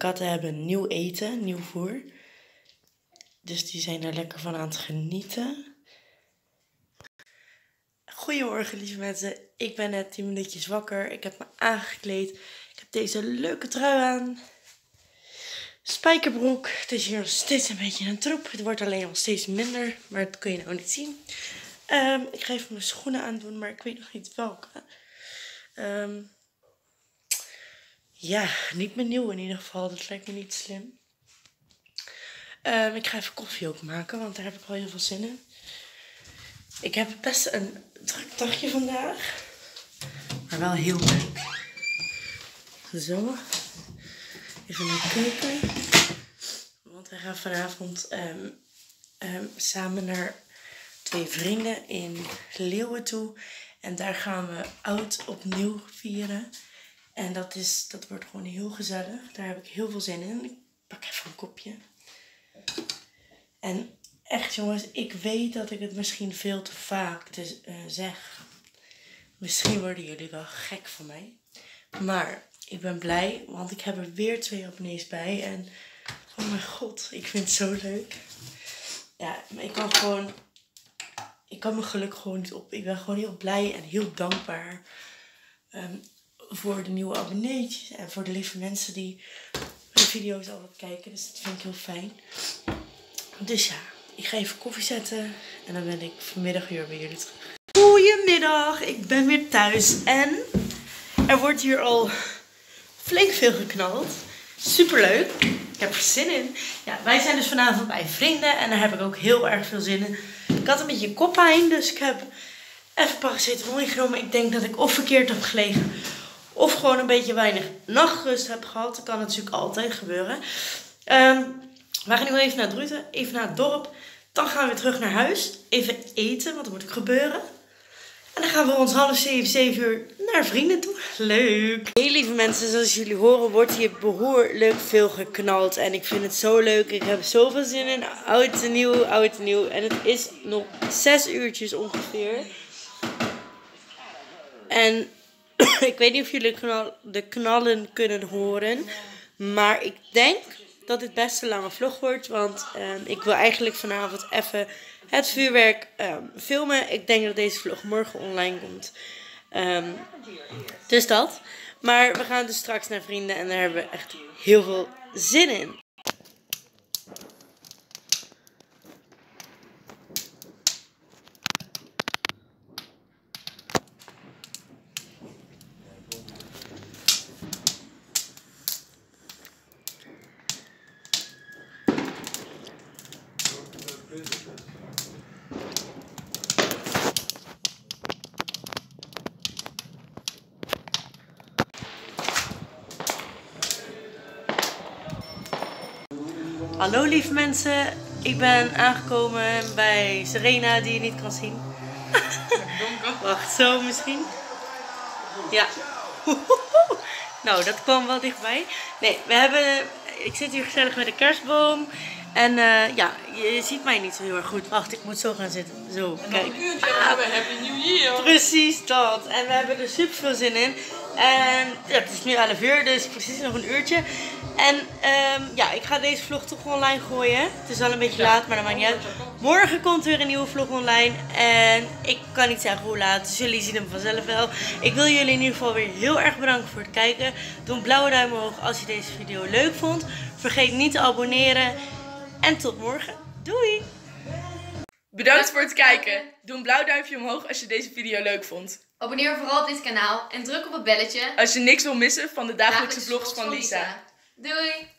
katten hebben nieuw eten, nieuw voer. Dus die zijn er lekker van aan het genieten. Goedemorgen lieve mensen, ik ben net 10 minuutjes wakker. Ik heb me aangekleed. Ik heb deze leuke trui aan. Spijkerbroek. Het is hier nog steeds een beetje een troep. Het wordt alleen nog steeds minder, maar dat kun je nou niet zien. Ik ga even mijn schoenen aandoen, maar ik weet nog niet welke. Ja, niet mijn nieuwe in ieder geval. Dat lijkt me niet slim. Ik ga even koffie ook maken, want daar heb ik wel heel veel zin in. Ik heb best een druk dagje vandaag. Maar wel heel leuk. Zo. Even naar de keuken. Want we gaan vanavond samen naar 2 vrienden in Leeuwen toe. En daar gaan we oud opnieuw vieren. En dat wordt gewoon heel gezellig. Daar heb ik heel veel zin in. Ik pak even een kopje. En echt jongens, ik weet dat ik het misschien veel te vaak zeg. Misschien worden jullie wel gek van mij. Maar ik ben blij, want ik heb er weer 2 abonnees bij. En oh mijn god, ik vind het zo leuk. Ja, ik kan mijn geluk gewoon niet op. Ik ben gewoon heel blij en heel dankbaar voor de nieuwe abonneetjes. En voor de lieve mensen die de video's altijd kijken. Dus dat vind ik heel fijn. Dus ja, ik ga even koffie zetten. En dan ben ik vanmiddag weer bij jullie terug. Goedemiddag, ik ben weer thuis. En er wordt hier al flink veel geknald. Superleuk. Ik heb er zin in. Ja, wij zijn dus vanavond bij vrienden. En daar heb ik ook heel erg veel zin in. Ik had een beetje koppijn. Dus ik heb even paracetamol ingenomen. Ik denk dat ik of verkeerd heb gelegen. Of gewoon een beetje weinig nachtrust heb gehad. Dat kan natuurlijk altijd gebeuren. We gaan nu even naar Druten. Even naar het dorp. Dan gaan we weer terug naar huis. Even eten. Want dat moet ook gebeuren. En dan gaan we ons 6:30, 7 uur naar vrienden toe. Leuk. Hey lieve mensen, zoals jullie horen wordt hier behoorlijk veel geknald. En ik vind het zo leuk. Ik heb zoveel zin in. Oud en nieuw, oud en nieuw. En het is nog 6 uurtjes ongeveer. En ik weet niet of jullie de knallen kunnen horen. Maar ik denk dat dit best een lange vlog wordt. Want ik wil eigenlijk vanavond even het vuurwerk filmen. Ik denk dat deze vlog morgen online komt. Dus dat. Maar we gaan dus straks naar vrienden. En daar hebben we echt heel veel zin in. Hallo lieve mensen, ik ben aangekomen bij Serena die je niet kan zien. Wacht, zo misschien. Ja. Nou, dat kwam wel dichtbij. Nee, ik zit hier gezellig met de kerstboom. En ja, je ziet mij niet zo heel erg goed. Wacht, ik moet zo gaan zitten. Zo, kijk. Nog een uurtje en we hebben Happy New Year. Precies dat. En we hebben er super veel zin in. En ja, het is nu 11 uur, dus precies nog een uurtje. En ja, ik ga deze vlog toch online gooien. Het is al een beetje laat, maar dat maakt niet uit. Morgen komt weer een nieuwe vlog online. En ik kan niet zeggen hoe laat, dus jullie zien hem vanzelf wel. Ik wil jullie in ieder geval weer heel erg bedanken voor het kijken. Doe een blauwe duim omhoog als je deze video leuk vond. Vergeet niet te abonneren. En tot morgen. Doei! Bedankt voor het kijken. Doe een blauw duimpje omhoog als je deze video leuk vond. Abonneer vooral op dit kanaal en druk op het belletje Als je niks wil missen van de dagelijkse vlogs van Lisa. Doei!